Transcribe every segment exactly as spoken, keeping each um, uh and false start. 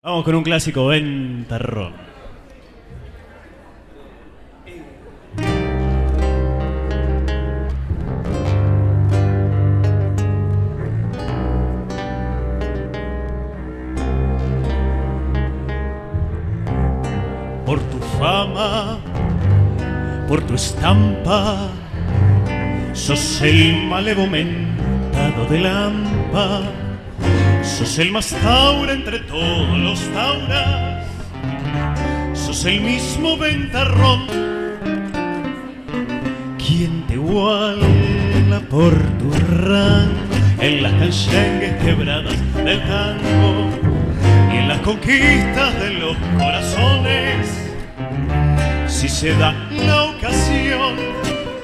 Vamos con un clásico, Ventarrón. Por tu fama, por tu estampa, sos el malevo mentado de Lampa. Sos el más taura entre todos los tauras, sos el mismo Ventarrón. ¿Quién te iguala por tu rango en las canchengues quebradas del tango y en las conquistas de los corazones? Si se da la ocasión,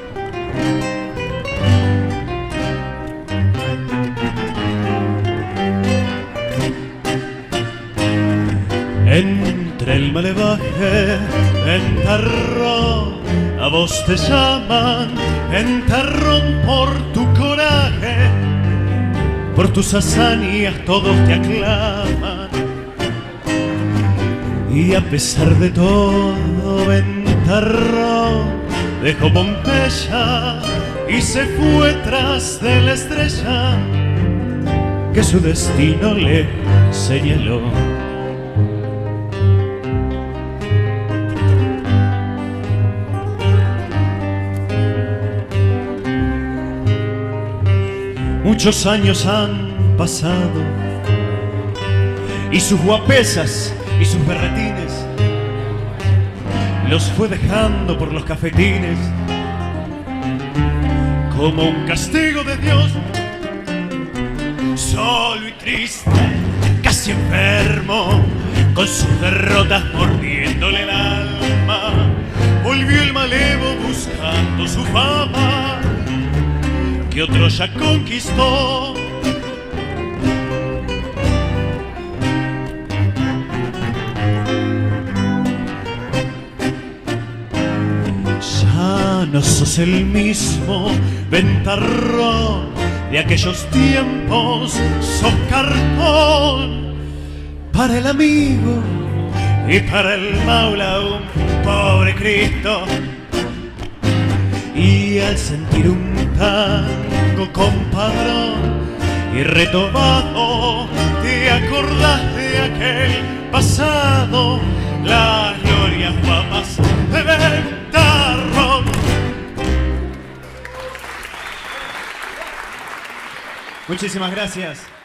entre el malevaje, Ventarrón, a vos te llaman Ventarrón por tu coraje, por tus hazañas todos te aclaman. Y a pesar de todo, Ventarrón dejó Pompeya y se fue tras de la estrella que su destino le señaló. Muchos años han pasado y sus guapesas y sus berretines los fue dejando por los cafetines como un castigo de Dios. Solo y triste, casi enfermo, con sus derrotas mordiéndole el alma, volvió el malevo buscando su fama que otro ya conquistó. Ya no sos el mismo Ventarrón de aquellos tiempos, sos cartón para el amigo y para el maula un pobre Cristo. Y al sentir un tango compadrón y retomado, te acordás de aquel pasado, las glorias guapas de Ventarrón. Muchísimas gracias.